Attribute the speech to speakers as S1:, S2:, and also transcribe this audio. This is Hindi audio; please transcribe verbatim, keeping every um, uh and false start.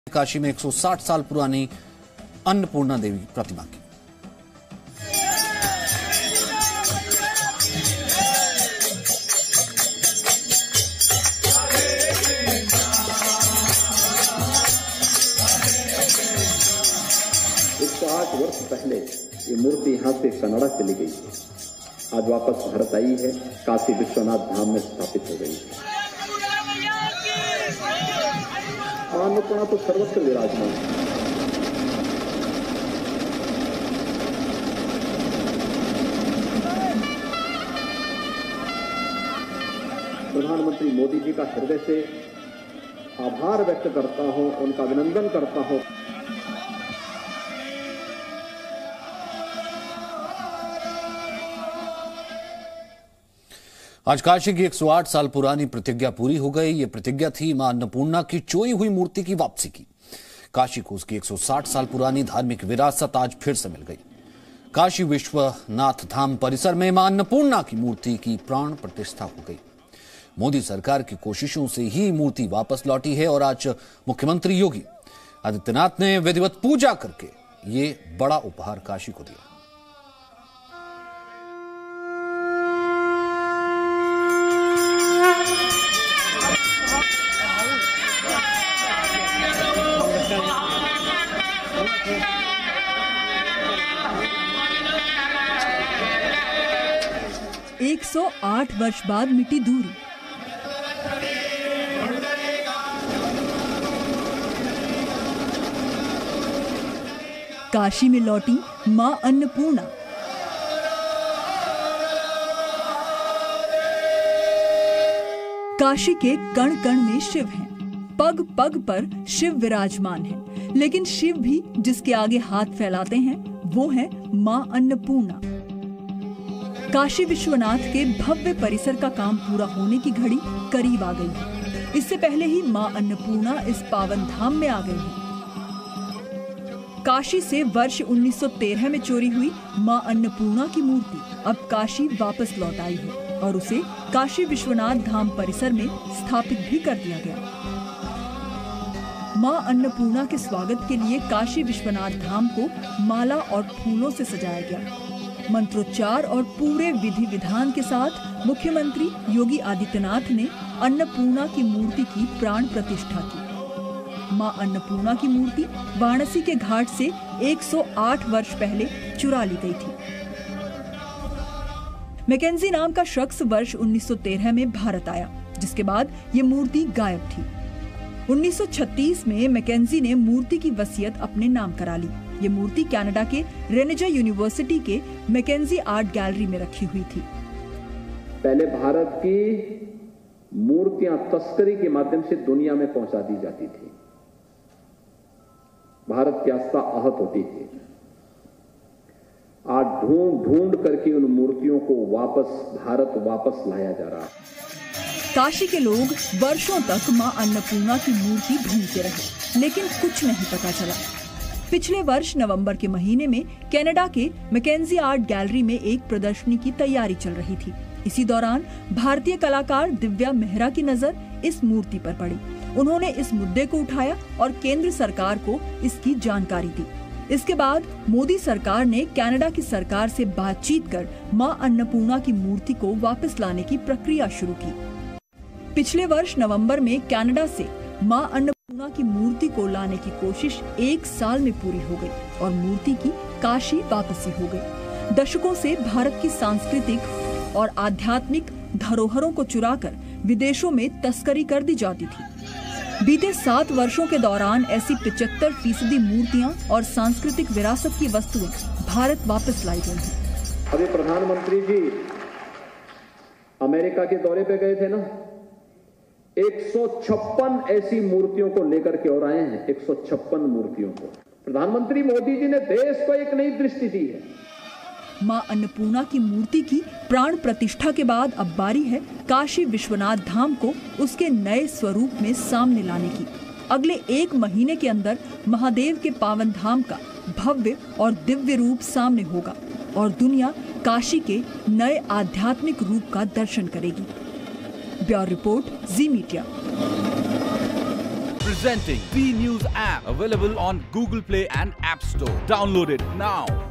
S1: काशी में एक सौ साठ साल पुरानी अन्नपूर्णा देवी प्रतिमा की।
S2: एक सौ आठ वर्ष पहले ये मूर्ति यहाँ से कनाडा चली गई थी। आज वापस भारत आई है, काशी विश्वनाथ धाम में स्थापित हो गई है। अन्नपूर्णा तो सर्वत्र विराजमान है। प्रधानमंत्री मोदी जी का हृदय से आभार व्यक्त करता हूं, उनका अभिनंदन करता हूं।
S1: आज काशी की एक सौ आठ साल पुरानी प्रतिज्ञा पूरी हो गई। ये प्रतिज्ञा थी मां अन्नपूर्णा की चोई हुई मूर्ति की वापसी की। काशी को उसकी एक सौ साठ साल पुरानी धार्मिक विरासत आज फिर से मिल गई। काशी विश्वनाथ धाम परिसर में मां अन्नपूर्णा की मूर्ति की प्राण प्रतिष्ठा हो गई। मोदी सरकार की कोशिशों से ही मूर्ति वापस लौटी है और आज मुख्यमंत्री योगी आदित्यनाथ ने विधिवत पूजा करके ये बड़ा उपहार काशी को दिया।
S3: एक सौ आठ वर्ष बाद मिटी दूरी। काशी में लौटी मां अन्नपूर्णा। काशी के कण कण में शिव हैं, पग पग पर शिव विराजमान है, लेकिन शिव भी जिसके आगे हाथ फैलाते हैं वो है मां अन्नपूर्णा। काशी विश्वनाथ के भव्य परिसर का काम पूरा होने की घड़ी करीब आ गई है। इससे पहले ही मां अन्नपूर्णा इस पावन धाम में आ गई है। काशी से वर्ष उन्नीस सौ तेरह में चोरी हुई मां अन्नपूर्णा की मूर्ति अब काशी वापस लौट आई है और उसे काशी विश्वनाथ धाम परिसर में स्थापित भी कर दिया गया। मां अन्नपूर्णा के स्वागत के लिए काशी विश्वनाथ धाम को माला और फूलों से सजाया गया। मंत्रोच्चार और पूरे विधि विधान के साथ मुख्यमंत्री योगी आदित्यनाथ ने अन्नपूर्णा की मूर्ति की प्राण प्रतिष्ठा की। मां अन्नपूर्णा की मूर्ति वाराणसी के घाट से एक सौ आठ वर्ष पहले चुरा ली गई थी। मैकेंजी नाम का शख्स वर्ष उन्नीस सौ तेरह में भारत आया, जिसके बाद ये मूर्ति गायब थी। उन्नीस सौ छत्तीस में मैकेंजी ने मूर्ति की वसीयत अपने नाम करा ली। ये मूर्ति कनाडा के रेनेजा यूनिवर्सिटी के मैकेंजी आर्ट गैलरी में रखी हुई थी।
S2: पहले भारत की मूर्तियां तस्करी के माध्यम से दुनिया में पहुंचा दी जाती थी। भारत की आस्था आहत होती थी। आज ढूंढ ढूंढ करके उन मूर्तियों को वापस भारत वापस लाया जा रहा है।
S3: काशी के लोग वर्षों तक मां अन्नपूर्णा की मूर्ति ढूंढते रहे, लेकिन कुछ नहीं पता चला। पिछले वर्ष नवंबर के महीने में कनाडा के मैकेंजी आर्ट गैलरी में एक प्रदर्शनी की तैयारी चल रही थी। इसी दौरान भारतीय कलाकार दिव्या मेहरा की नजर इस मूर्ति पर पड़ी। उन्होंने इस मुद्दे को उठाया और केंद्र सरकार को इसकी जानकारी दी। इसके बाद मोदी सरकार ने कनाडा की सरकार से बातचीत कर मां अन्नपूर्णा की मूर्ति को वापस लाने की प्रक्रिया शुरू की। पिछले वर्ष नवंबर में कनाडा से मां अन्नपूर्णा की मूर्ति को लाने की कोशिश एक साल में पूरी हो गई और मूर्ति की काशी वापसी हो गई। दशकों से भारत की सांस्कृतिक और आध्यात्मिक धरोहरों को चुराकर विदेशों में तस्करी कर दी जाती थी। बीते सात वर्षों के दौरान ऐसी पिचहत्तर फीसदी मूर्तियां और सांस्कृतिक विरासत की वस्तुएं भारत वापस लाई गई हैं।
S2: अभी प्रधानमंत्री जी अमेरिका के दौरे पे गए थे ना, एक सौ छप्पन ऐसी मूर्तियों को लेकर के और आए हैं। एक सौ छप्पन मूर्तियों को प्रधानमंत्री मोदी जी ने देश को एक नई दृष्टि दी है।
S3: मां अन्नपूर्णा की मूर्ति की प्राण प्रतिष्ठा के बाद अब बारी है काशी विश्वनाथ धाम को उसके नए स्वरूप में सामने लाने की। अगले एक महीने के अंदर महादेव के पावन धाम का भव्य और दिव्य रूप सामने होगा और दुनिया काशी के नए आध्यात्मिक रूप का दर्शन करेगी। Bureau report, Zee media.
S4: Presenting B News app, available on Google Play and App Store. Download it now.